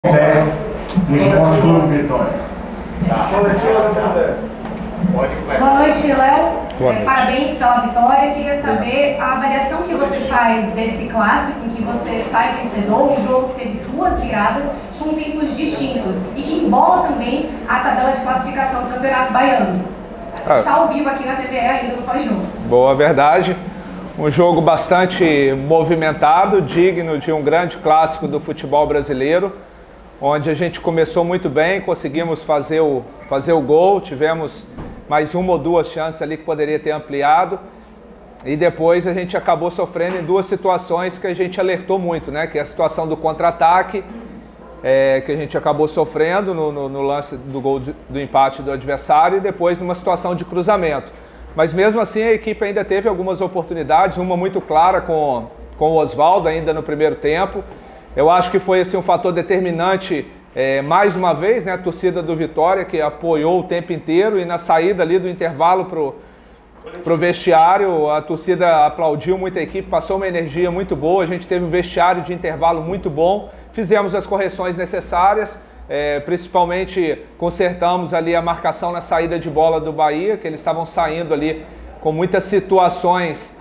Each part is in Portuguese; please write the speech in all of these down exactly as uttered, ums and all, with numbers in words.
É, do Esporte Clube Vitória. Boa noite, Léo. É, parabéns pela vitória. Queria saber a avaliação que você faz desse clássico, em que você sai vencedor, um jogo que teve duas viradas com tempos distintos e que embola também a tabela de classificação do Campeonato Baiano. A gente está ao vivo aqui na T V E ainda no pós-jogo. Boa, verdade. Um jogo bastante movimentado, digno de um grande clássico do futebol brasileiro, onde a gente começou muito bem, conseguimos fazer o, fazer o gol, tivemos mais uma ou duas chances ali que poderia ter ampliado, e depois a gente acabou sofrendo em duas situações que a gente alertou muito, né? Que é a situação do contra-ataque, é, que a gente acabou sofrendo no, no, no lance do gol de, do empate do adversário, e depois numa situação de cruzamento. Mas mesmo assim a equipe ainda teve algumas oportunidades, uma muito clara com, com o Osvaldo ainda no primeiro tempo. Eu acho que foi assim, um fator determinante, é, mais uma vez, né, a torcida do Vitória, que apoiou o tempo inteiro, e na saída ali do intervalo para o vestiário, a torcida aplaudiu muito a equipe, passou uma energia muito boa, a gente teve um vestiário de intervalo muito bom, fizemos as correções necessárias, é, principalmente consertamos ali a marcação na saída de bola do Bahia, que eles estavam saindo ali com muitas situações,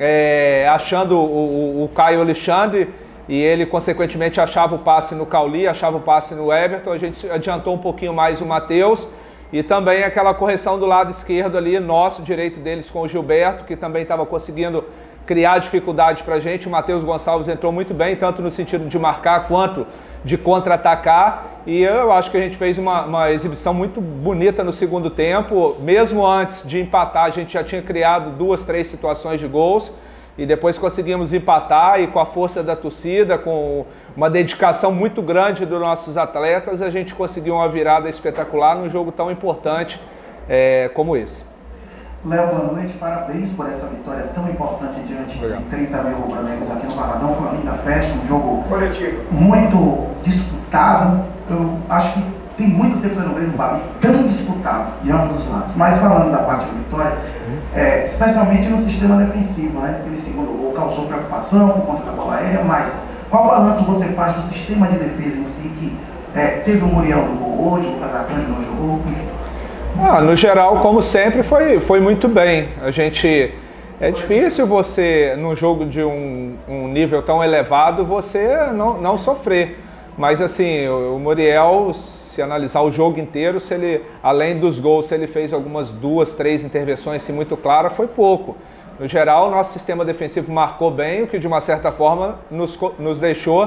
é, achando o, o, o Caio Alexandre, e ele, consequentemente, achava o passe no Cauli, achava o passe no Everton. A gente adiantou um pouquinho mais o Matheus. E também aquela correção do lado esquerdo ali, nosso, direito deles com o Gilberto, que também estava conseguindo criar dificuldade para a gente. O Matheus Gonçalves entrou muito bem, tanto no sentido de marcar quanto de contra-atacar. E eu acho que a gente fez uma, uma exibição muito bonita no segundo tempo. Mesmo antes de empatar, a gente já tinha criado duas, três situações de gols. E depois conseguimos empatar, e com a força da torcida, com uma dedicação muito grande dos nossos atletas, a gente conseguiu uma virada espetacular num jogo tão importante é, como esse. Léo, boa noite, parabéns por essa vitória tão importante diante Obrigado. de trinta mil rubro-negros aqui no Barradão. Foi uma linda festa, um jogo coletivo muito disputado. Eu acho que tem muito tempo que eu não vejo um Babi tão disputado de ambos os lados. Mas falando da parte da vitória, é, especialmente no sistema defensivo, né? Aquele segundo gol causou preocupação por conta da bola aérea, mas qual balanço você faz do sistema de defesa em si, que é, teve o Muriel no gol hoje, o Casacanjo não jogou, enfim? Ah, no geral, como sempre, foi, foi muito bem. A gente... É difícil você, num jogo de um, um nível tão elevado, você não, não sofrer. Mas assim, o, o Muriel, se analisar o jogo inteiro, se ele, além dos gols, se ele fez algumas duas, três intervenções assim, muito claras, foi pouco. No geral, o nosso sistema defensivo marcou bem, o que de uma certa forma nos, nos deixou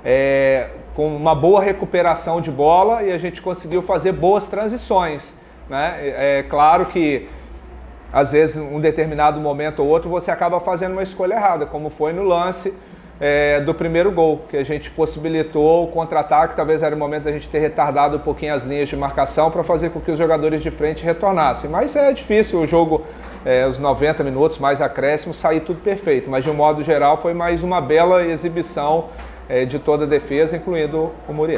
é, com uma boa recuperação de bola, e a gente conseguiu fazer boas transições, né? É, é claro que às vezes, em um determinado momento ou outro, você acaba fazendo uma escolha errada, como foi no lance É, do primeiro gol, que a gente possibilitou o contra-ataque. Talvez era o momento da gente ter retardado um pouquinho as linhas de marcação para fazer com que os jogadores de frente retornassem. Mas é difícil o jogo, é, os noventa minutos, mais acréscimo, sair tudo perfeito. Mas de um modo geral foi mais uma bela exibição é, de toda a defesa, incluindo o Muriel.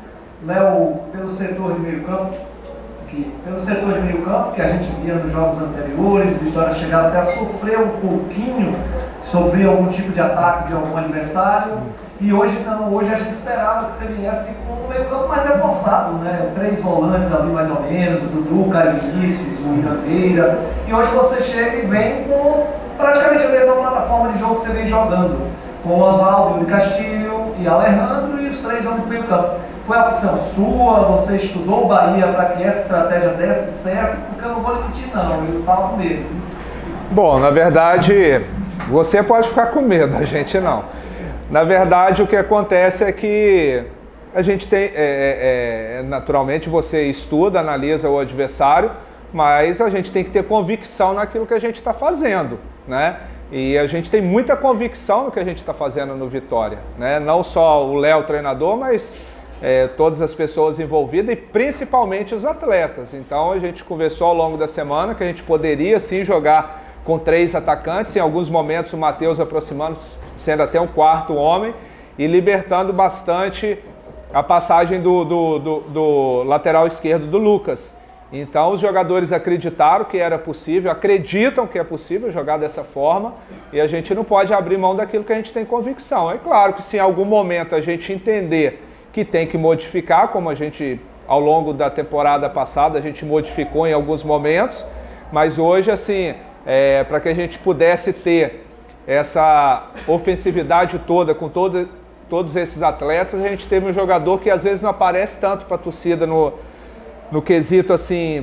Léo, pelo setor de meio campo, que, pelo setor de meio campo, que a gente via nos jogos anteriores, Vitória chegava até a sofrer um pouquinho, sofrer algum tipo de ataque de algum adversário, e hoje não, hoje a gente esperava que você viesse com um meio campo mais reforçado, né? Três volantes ali mais ou menos, o Dudu, o Caio Vinícius, o Iranteira, e hoje você chega e vem com praticamente a mesma plataforma de jogo que você vem jogando, com o Osvaldo, o Castilho e Alejandro, e os três homens do meio campo. Foi a opção sua? Você estudou o Bahia para que essa estratégia desse certo? Porque eu não vou lhe mentir não, eu estava com medo. Bom, na verdade, você pode ficar com medo, a gente não. Na verdade, o que acontece é que a gente tem, é, é, naturalmente, você estuda, analisa o adversário, mas a gente tem que ter convicção naquilo que a gente está fazendo, né? E a gente tem muita convicção no que a gente está fazendo no Vitória, né? Não só o Léo, treinador, mas é, todas as pessoas envolvidas e principalmente os atletas. Então a gente conversou ao longo da semana que a gente poderia sim jogar com três atacantes, em alguns momentos o Matheus aproximando, sendo até um quarto homem, e libertando bastante a passagem do, do, do, do lateral esquerdo do Lucas. Então os jogadores acreditaram que era possível, acreditam que é possível jogar dessa forma, e a gente não pode abrir mão daquilo que a gente tem convicção. É claro que se em algum momento a gente entender que tem que modificar, como a gente, ao longo da temporada passada, a gente modificou em alguns momentos, mas hoje, assim, é, para que a gente pudesse ter essa ofensividade toda, com todo, todos esses atletas, a gente teve um jogador que às vezes não aparece tanto para a torcida no, no quesito, assim,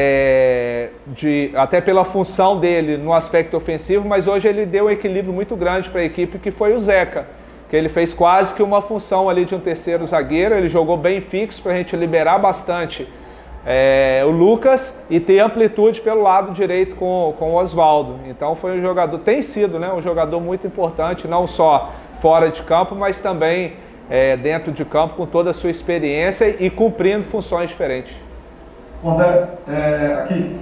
é, de, até pela função dele no aspecto ofensivo, mas hoje ele deu um equilíbrio muito grande para a equipe, que foi o Zeca, que ele fez quase que uma função ali de um terceiro zagueiro, ele jogou bem fixo para a gente liberar bastante é, o Lucas e ter amplitude pelo lado direito com, com o Oswaldo. Então foi um jogador, tem sido, né, um jogador muito importante, não só fora de campo, mas também é, dentro de campo, com toda a sua experiência e cumprindo funções diferentes. André, é, aqui,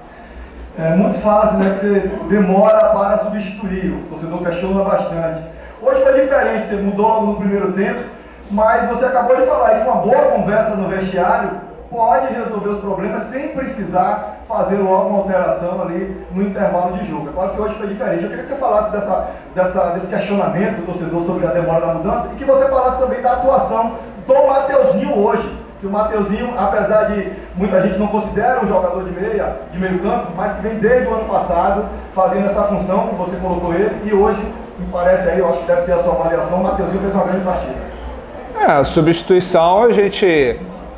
é, muito fala né, que você demora para substituir, o torcedor questiona bastante. Hoje foi diferente, você mudou no primeiro tempo, mas você acabou de falar aí que uma boa conversa no vestiário pode resolver os problemas sem precisar fazer logo uma alteração ali no intervalo de jogo. É claro que hoje foi diferente. Eu queria que você falasse dessa, dessa, desse questionamento do torcedor sobre a demora da mudança e que você falasse também da atuação do Mateuzinho hoje. Que o Mateuzinho, apesar de muita gente não considera um jogador de meia, de meio campo, mas que vem desde o ano passado fazendo essa função que você colocou ele, e hoje, me parece aí, eu acho que deve ser a sua avaliação, o Mateuzinho fez uma grande partida. É, a substituição a gente...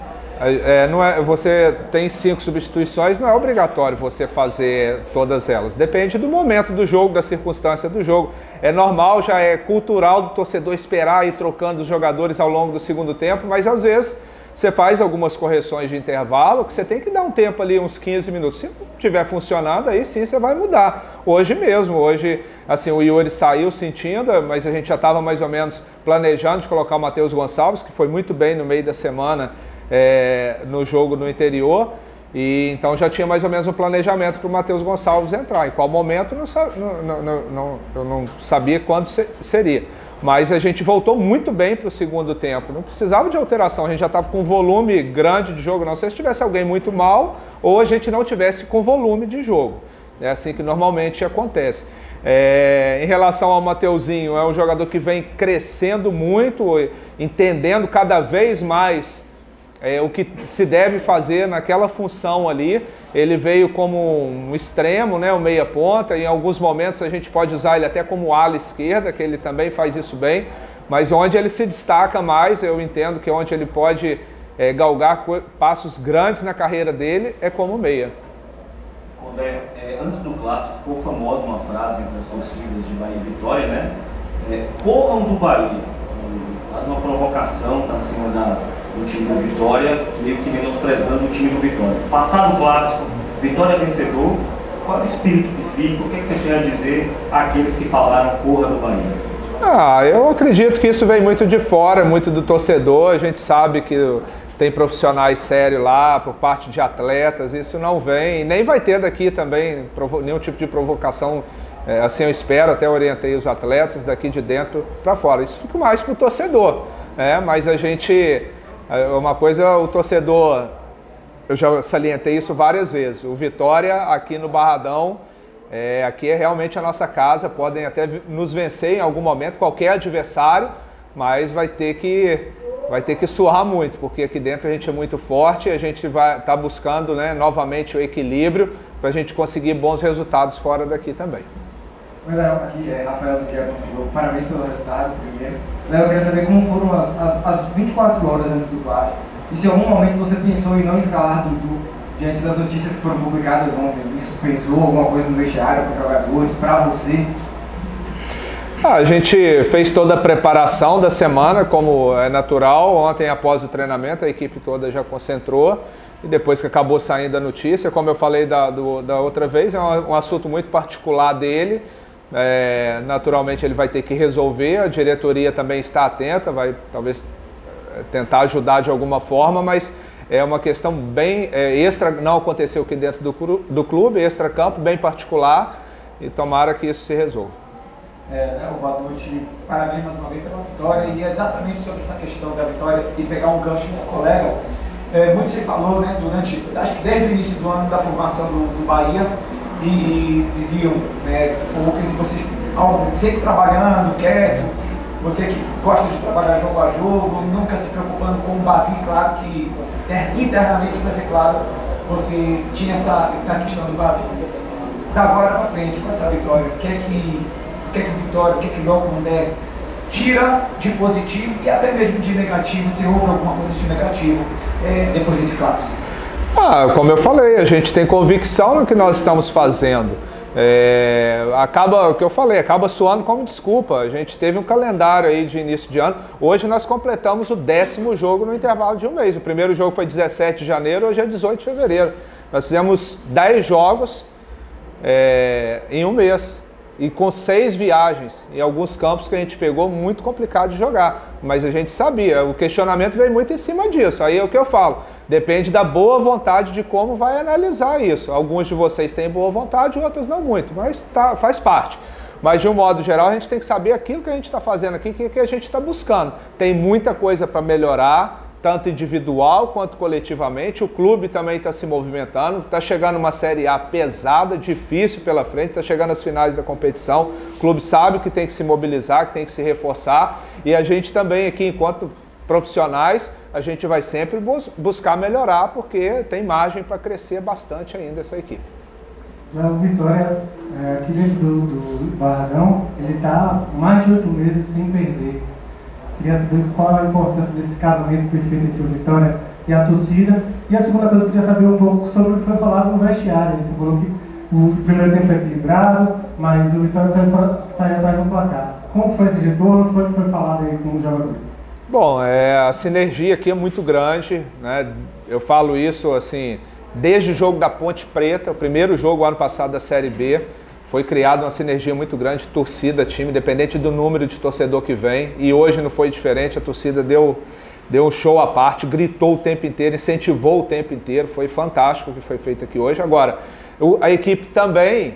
É, não é, você tem cinco substituições, não é obrigatório você fazer todas elas. Depende do momento do jogo, da circunstância do jogo. É normal, já é cultural do torcedor esperar ir trocando os jogadores ao longo do segundo tempo, mas às vezes você faz algumas correções de intervalo que você tem que dar um tempo ali, uns quinze minutos. Se não estiver funcionando, aí sim você vai mudar. Hoje mesmo, hoje assim, o Yuri saiu sentindo, mas a gente já estava mais ou menos planejando de colocar o Matheus Gonçalves, que foi muito bem no meio da semana é, no jogo no interior. E então já tinha mais ou menos um planejamento para o Matheus Gonçalves entrar. Em qual momento, não, não, não, não, eu não sabia quando seria. Mas a gente voltou muito bem para o segundo tempo. Não precisava de alteração, a gente já estava com volume grande de jogo. Não sei se tivesse alguém muito mal ou a gente não tivesse com volume de jogo. É assim que normalmente acontece. É, em relação ao Mateuzinho, é um jogador que vem crescendo muito, entendendo cada vez mais É, o que se deve fazer naquela função ali. Ele veio como um extremo, né, um meia ponta, em alguns momentos a gente pode usar ele até como ala esquerda, que ele também faz isso bem, mas onde ele se destaca mais, eu entendo que onde ele pode é, galgar passos grandes na carreira dele é como meia. André, é, antes do clássico ficou famosa uma frase entre as torcidas de Bahia e Vitória, né? É, corram do Bahia, faz uma provocação para cima da do time do Vitória, meio que menosprezando o time do Vitória. Passado o clássico, Vitória vencedor, qual é o espírito que fica? O que, é que você tem a dizer àqueles que falaram corra do Bahia? Ah, eu acredito que isso vem muito de fora, muito do torcedor. A gente sabe que tem profissionais sérios lá, por parte de atletas, isso não vem, nem vai ter daqui também nenhum tipo de provocação. É, assim eu espero, até orientei os atletas daqui de dentro para fora. Isso fica mais para o torcedor, né? Mas a gente... Uma coisa, o torcedor, eu já salientei isso várias vezes, o Vitória aqui no Barradão, é, aqui é realmente a nossa casa, podem até nos vencer em algum momento, qualquer adversário, mas vai ter que, vai ter que suar muito, porque aqui dentro a gente é muito forte, a gente vai estar tá buscando, né, novamente o equilíbrio para a gente conseguir bons resultados fora daqui também. Oi, Léo, aqui é Rafael do Diego. Parabéns pelo resultado, primeiro. Léo, eu queria saber como foram as, as, as vinte e quatro horas antes do clássico. E se em algum momento você pensou em não escalar Dudu diante das notícias que foram publicadas ontem? Isso pesou alguma coisa no vestiário para os jogadores, para você? Ah, a gente fez toda a preparação da semana, como é natural. Ontem, após o treinamento, a equipe toda já concentrou. E depois que acabou saindo a notícia, como eu falei da, do, da outra vez, é um, um assunto muito particular dele. É, naturalmente ele vai ter que resolver, a diretoria também está atenta, vai talvez tentar ajudar de alguma forma, mas é uma questão bem é, extra, não aconteceu aqui dentro do, do clube, extra campo, bem particular, e tomara que isso se resolva. É, né, boa noite, parabéns mais uma vez pela vitória, e exatamente sobre essa questão da vitória e pegar um gancho do colega, é, muito se falou, né, durante, acho que desde o início do ano da formação do, do Bahia, e diziam, né, ou que vocês sempre trabalhando, quieto, Você que gosta de trabalhar jogo a jogo, nunca se preocupando com o Bavi, claro que internamente, vai ser claro, você tinha essa, essa questão do Bavi. Da agora para frente, com essa vitória, o que é que o que é que o Vitória, o que é que o Léo Condé tira de positivo e até mesmo de negativo, se houve alguma coisa de negativo é, depois desse clássico? Ah, como eu falei, a gente tem convicção no que nós estamos fazendo. É, acaba, o que eu falei, acaba soando como desculpa. A gente teve um calendário aí de início de ano. Hoje nós completamos o décimo jogo no intervalo de um mês. O primeiro jogo foi dezessete de janeiro, hoje é dezoito de fevereiro. Nós fizemos dez jogos é, em um mês. E com seis viagens, em alguns campos que a gente pegou, muito complicado de jogar. Mas a gente sabia, o questionamento veio muito em cima disso. Aí é o que eu falo, depende da boa vontade de como vai analisar isso. Alguns de vocês têm boa vontade, outros não muito, mas tá, faz parte. Mas de um modo geral, a gente tem que saber aquilo que a gente está fazendo aqui, o que, que a gente está buscando. Tem muita coisa para melhorar, tanto individual quanto coletivamente. O clube também está se movimentando, está chegando uma Série A pesada, difícil pela frente, está chegando às finais da competição. O clube sabe que tem que se mobilizar, que tem que se reforçar, e a gente também aqui, enquanto profissionais, a gente vai sempre bus buscar melhorar, porque tem margem para crescer bastante ainda essa equipe. O Vitória, é, aqui dentro do, do Barradão, ele está mais de oito meses sem perder. Queria saber qual a importância desse casamento perfeito entre o Vitória e a torcida. E a segunda coisa, eu queria saber um pouco sobre o que foi falado no vestiário. Você falou que o primeiro tempo foi equilibrado, mas o Vitória saiu, saiu atrás do placar. Como foi esse retorno? Foi o que foi falado aí com os jogadores? Bom, é, a sinergia aqui é muito grande, né? Eu falo isso assim, desde o jogo da Ponte Preta, o primeiro jogo ano passado da Série B. Foi criada uma sinergia muito grande, torcida, time, independente do número de torcedor que vem. E hoje não foi diferente, a torcida deu, deu um show à parte, gritou o tempo inteiro, incentivou o tempo inteiro. Foi fantástico o que foi feito aqui hoje. Agora, a equipe também,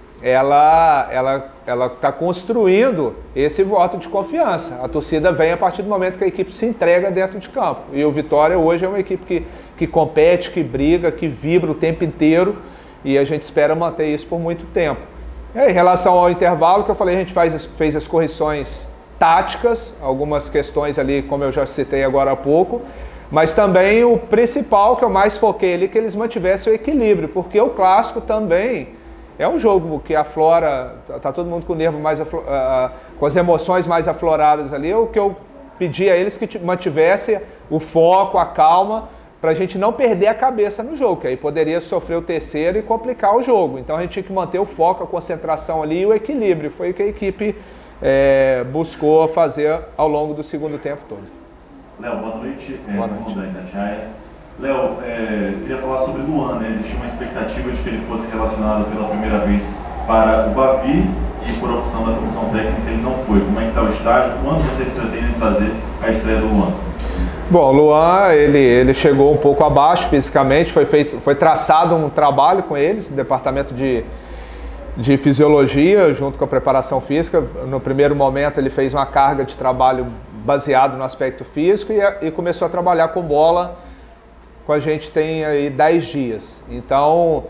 ela ela ela está construindo esse voto de confiança. A torcida vem a partir do momento que a equipe se entrega dentro de campo. E o Vitória hoje é uma equipe que, que compete, que briga, que vibra o tempo inteiro. E a gente espera manter isso por muito tempo. Em relação ao intervalo, que eu falei, a gente faz, fez as correções táticas, algumas questões ali, como eu já citei agora há pouco, mas também o principal, que eu mais foquei ali, que eles mantivessem o equilíbrio, porque o clássico também é um jogo que aflora, tá todo mundo com o nervo mais, aflor, uh, com as emoções mais afloradas ali. O que eu pedi a eles que mantivessem o foco, a calma, para a gente não perder a cabeça no jogo, que aí poderia sofrer o terceiro e complicar o jogo. Então a gente tinha que manter o foco, a concentração ali e o equilíbrio. Foi o que a equipe é, buscou fazer ao longo do segundo tempo todo. Léo, boa noite. Boa noite. Léo, é, queria falar sobre Luan, né? Existia uma expectativa de que ele fosse relacionado pela primeira vez para o Bavi e por opção da comissão técnica ele não foi. Como é que está o estágio? Quando vocês pretendem fazer a estreia do Luan? Bom, o Luan, ele, ele chegou um pouco abaixo fisicamente, foi, feito, foi traçado um trabalho com ele, no departamento de, de fisiologia, junto com a preparação física. No primeiro momento ele fez uma carga de trabalho baseado no aspecto físico e, e começou a trabalhar com bola, com a gente tem aí dez dias. Então,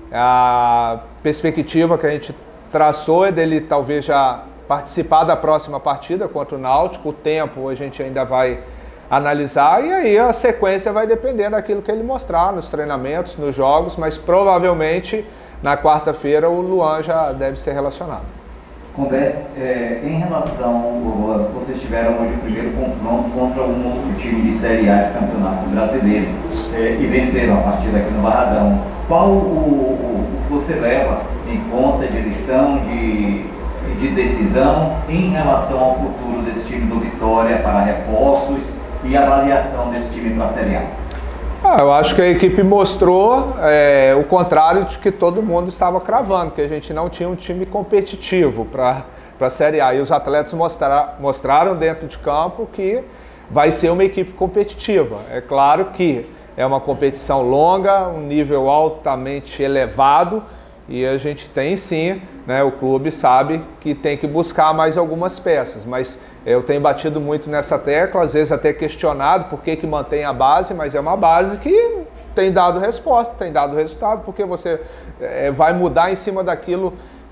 a perspectiva que a gente traçou é dele talvez já participar da próxima partida contra o Náutico. O tempo a gente ainda vai analisar e aí a sequência vai depender daquilo que ele mostrar nos treinamentos, nos jogos, mas provavelmente na quarta-feira o Luan já deve ser relacionado. Condé, é, em relação, vocês tiveram hoje o primeiro confronto contra um outro time de Série A de Campeonato Brasileiro é, e venceram a partida aqui no Barradão. Qual o, o, o que você leva em conta de lição, de, de decisão em relação ao futuro desse time do Vitória para reforços e avaliação desse time para a Série A? Ah, eu acho que a equipe mostrou é, o contrário de que todo mundo estava cravando, que a gente não tinha um time competitivo para a Série A. E os atletas mostra, mostraram dentro de campo que vai ser uma equipe competitiva. É claro que é uma competição longa, um nível altamente elevado, e a gente tem sim, né, o clube sabe que tem que buscar mais algumas peças, mas eu tenho batido muito nessa tecla, às vezes até questionado por que que mantém a base, mas é uma base que tem dado resposta, tem dado resultado, porque você é, vai mudar em cima daquilo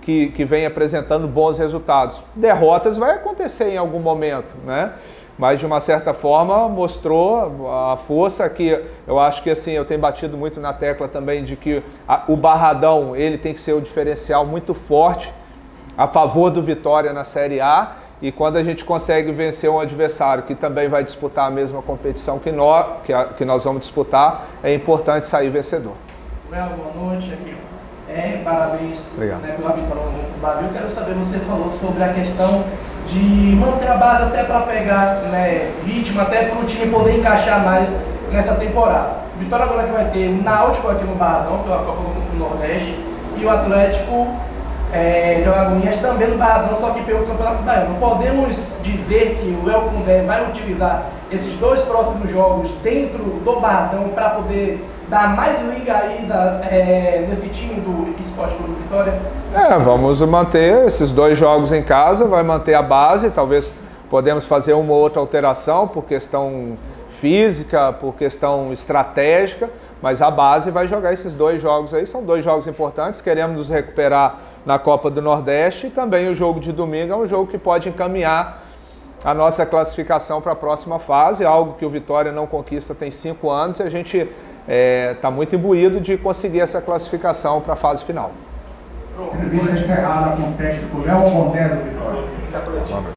que, que vem apresentando bons resultados. Derrotas vai acontecer em algum momento, né? Mas de uma certa forma mostrou a força que eu acho que assim, eu tenho batido muito na tecla também de que a, o Barradão ele tem que ser um diferencial muito forte a favor do Vitória na Série A, e quando a gente consegue vencer um adversário que também vai disputar a mesma competição que nós, que, a, que nós vamos disputar, é importante sair vencedor. Well, boa noite aqui. É, parabéns, né, pela vitória do Bavi. Eu quero saber, você falou sobre a questão de manter a base até para pegar, né, ritmo, até para o time poder encaixar mais nessa temporada. Vitória agora que vai ter o Náutico aqui no Barradão, pela Copa do Nordeste, e o Atlético é, de Alagoinhas também no Barradão, só que pelo Campeonato Baiano. Podemos dizer que o Léo Condé vai utilizar esses dois próximos jogos dentro do Barradão para poder dar mais liga aí da, é, nesse time do Esporte Clube Vitória? É, vamos manter esses dois jogos em casa, vai manter a base, talvez podemos fazer uma ou outra alteração por questão física, por questão estratégica, mas a base vai jogar esses dois jogos aí, são dois jogos importantes, queremos nos recuperar na Copa do Nordeste, e também o jogo de domingo é um jogo que pode encaminhar a nossa classificação para a próxima fase, algo que o Vitória não conquista tem cinco anos, e a gente está é, muito imbuído de conseguir essa classificação para a fase final. Entrevista encerrada com o técnico Léo Condé do Vitória.